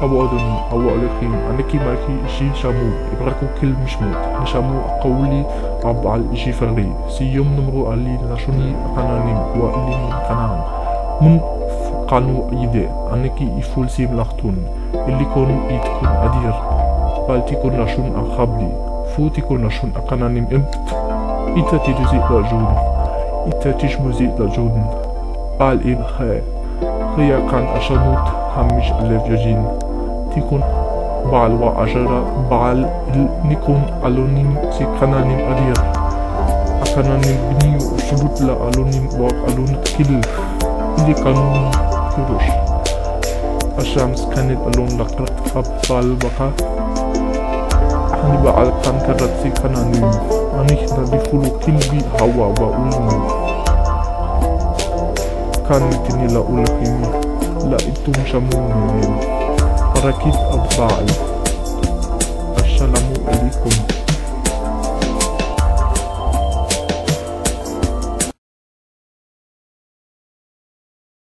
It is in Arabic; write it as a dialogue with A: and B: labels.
A: أودني أولكين أنكي ماكي شي شامو إبراكو كل مشموت نشامو قولي عبع الجيفري سيوم نمرو علي نشوني قنانيم وإلي قنان من قانو إيدي أنكي يفول سيم لختون اللي كون يتكون أدير بالتي كون نشون أخبلي فوتي كون نشون أقنانيم إمت إتا تيجوزي لجون إتا تيجموزي لجون بال إن خي خيا كان أشانوت همش لفيوجين تيكون بعل وعشرة بعل نيكون ألونيم سي قنانيم أدير أقنانيم بنيو شروط لا ألونيم وألون كيل اللي كانوا كروش الشمس كانت ألون لقرت أبطال بقى أنا بعل كان كرت سي قنانيم أني نبي فلو كل بي هوا وأولمو كان تني لا أولكيني لا إنتم شموني راكب أبطال السلام عليكم.